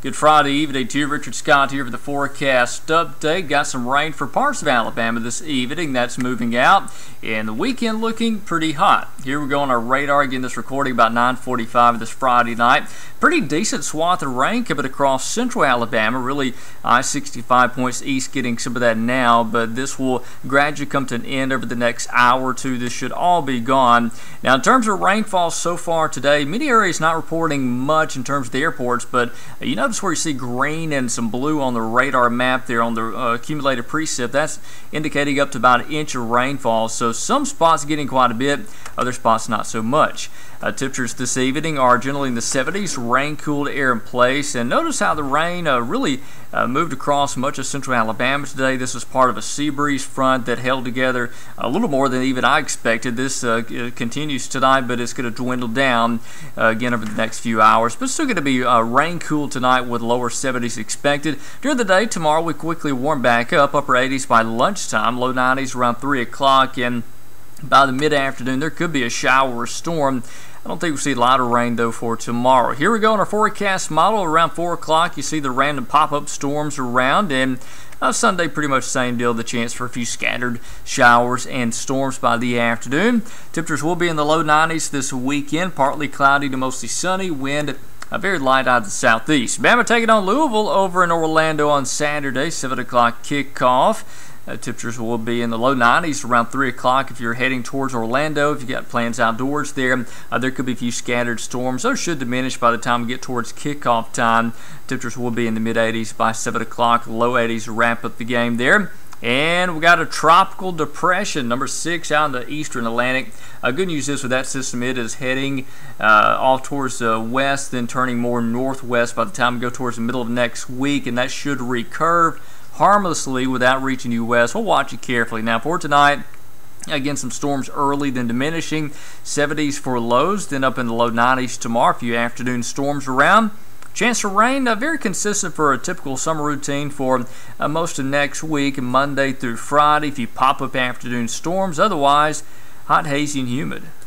Good Friday evening to you. Richard Scott here with the forecast update. Got some rain for parts of Alabama this evening. That's moving out. And the weekend looking pretty hot. Here we go on our radar. Again, this recording about 9:45 this Friday night. Pretty decent swath of rain coming across central Alabama. Really, I-65 points east getting some of that now. But this will gradually come to an end over the next hour or two. This should all be gone. Now, in terms of rainfall so far today, many areas not reporting much in terms of the airports. But you notice where you see green and some blue on the radar map there on the accumulated precip. That's indicating up to about an inch of rainfall. So some spots getting quite a bit, other spots not so much. Temperatures this evening are generally in the 70s, rain-cooled air in place. And notice how the rain really moved across much of central Alabama today. This was part of a sea breeze front that held together a little more than even I expected. This continues tonight, but it's going to dwindle down again over the next few hours. But it's still going to be rain-cooled tonight with lower 70s expected. During the day tomorrow, we quickly warm back up, upper 80s by lunchtime, low 90s around 3 o'clock, and by the mid-afternoon, there could be a shower or storm. I don't think we'll see a lot of rain, though, for tomorrow. Here we go on our forecast model. Around 4 o'clock, you see the random pop-up storms around. And Sunday, pretty much the same deal. The chance for a few scattered showers and storms by the afternoon. Temperatures will be in the low 90s this weekend. Partly cloudy to mostly sunny. Wind very light out of the southeast. Bama taking on Louisville over in Orlando on Saturday. 7 o'clock kickoff. Temperatures will be in the low 90s around 3 o'clock if you're heading towards Orlando. If you've got plans outdoors there, there could be a few scattered storms. Those should diminish by the time we get towards kickoff time. Temperatures will be in the mid-80s by 7 o'clock, low 80s to wrap up the game there. And we got a tropical depression, number 6 out in the eastern Atlantic. Good news is with that system, it is heading off towards the west, then turning more northwest by the time we go towards the middle of next week, and that should recurve harmlessly without reaching you west. We'll watch it carefully. Now for tonight, again, some storms early, then diminishing. 70s for lows, then up in the low 90s tomorrow. A few afternoon storms around. Chance for rain, very consistent for a typical summer routine for most of next week, Monday through Friday. If you pop up afternoon storms, otherwise hot, hazy, and humid.